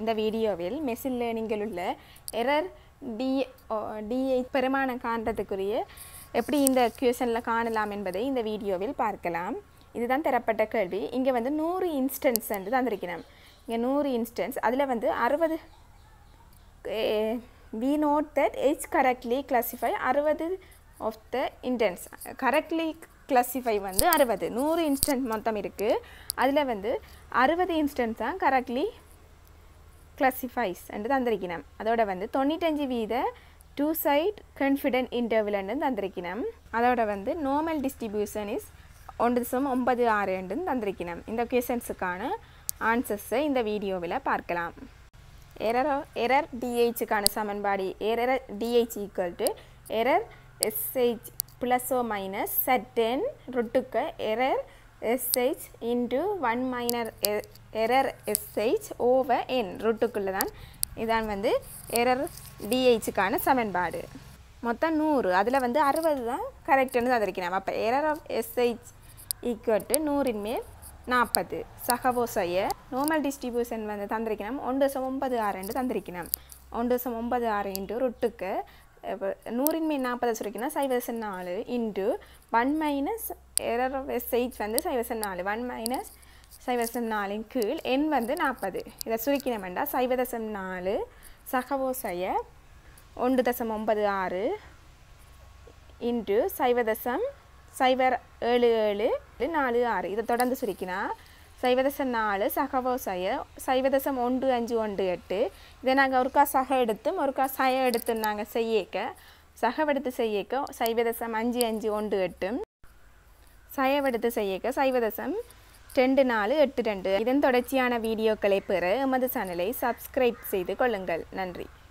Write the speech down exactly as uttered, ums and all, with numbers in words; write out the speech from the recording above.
இந்த வீடியோவில் மெஷின் லேர்னிங்கில் உள்ள எரர் டி டிஐ பெருமானம் காண்றதுக்குரிய எப்படி இந்த குவெஷனில் காணலாம் என்பதை இந்த வீடியோவில் பார்க்கலாம். இதுதான் தரப்பட்ட கேள்வி. இங்கே வந்து நூறு இன்ஸ்டன்ஸ் என்று தந்திருக்கிறோம். இங்கே நூறு இன்ஸ்டன்ஸ், அதில் வந்து அறுபது we note that each correctly classify அறுபது of the intents. correctly classify வந்து அறுபது, நூறு இன்ஸ்டன்ஸ் மொத்தம் இருக்குது. அதில் வந்து அறுபது இன்ஸ்டன்ஸ் தான் கரெக்ட்லி கிளாசிஃபைஸ் என்று தந்திருக்கிறோம். அதோட வந்து தொண்ணூற்றஞ்சு வீத டூ சைட் கான்ஃபிடென்ட் இன்டர்வல்னு தந்திருக்கிறோம். அதோட வந்து நார்மல் டிஸ்ட்ரிபியூஷன் இஸ் ஒன்று தசம் ஒன்பது ஆறு என்று தந்திருக்கிறோம். இந்த கொஷன்ஸுக்கான ஆன்சர்ஸை இந்த வீடியோவில் பார்க்கலாம். எரர் எரர் டிஹெச்சுக்கான சமன்பாடு error DH equal to error SH plus or minus certain ரொட்டுக்கு error SH into one minor error SH over N ரொட்டுக்குள்ளே தான். இதான் வந்து எரர் டிஹெச்சுக்கான சமன்பாடு. மொத்தம் நூறு, அதில் வந்து அறுபது தான் கரெக்டுன்னு தந்திருக்கிறோம். அப்போ error of SH equal to நூறின் மேல் நாற்பது. சகவோசைய நார்மல் டிஸ்ட்ரிபியூஷன் வந்து தந்திருக்கணும் ஒன்று தசம் ஒன்பது ஆறு என்று தந்திருக்கணும். ஒன்று தசம் ஒன்பது ஆறு இன்ட்டு ரொட்டுக்கு நூறின் மேல் நாற்பது சொல்லிக்கணும் சைவ தசம் நாலு into one minus error of SH வந்து சைவ தசம் நாலு ஒன் மைனஸ் சைவ தசம் நாலின் கீழ் எண் வந்து நாற்பது. இதை சுருக்கினமெண்டா சைவ தசம் நாலு சகவோசைய ஒன்று தசம் ஒன்பது ஆறு இன்ட்டு சைவ தசம் சைபர் ஏழு ஏழு நாலு ஆறு. இதை தொடர்ந்து சுருக்கினா சைவதசம் நாலு சகவோசைய சைவதசம் ஒன்று அஞ்சு ஒன்று எட்டு. இதை நாங்கள் ஒருக்கா சக எடுத்தும் ஒருக்கா சய எடுத்து நாங்கள் செய்யக்க சகவெடுத்து செய்யக்க சைவதசம் அஞ்சு அஞ்சு ஒன்று எட்டும் சயவெடுத்து செய்யக்க சைவதசம் ரெண்டு நாலு எட்டு ரெண்டு. இதன் தொடர்ச்சியான வீடியோக்களை பெற எமது சேனலை சப்ஸ்கிரைப் செய்து கொள்ளுங்கள். நன்றி.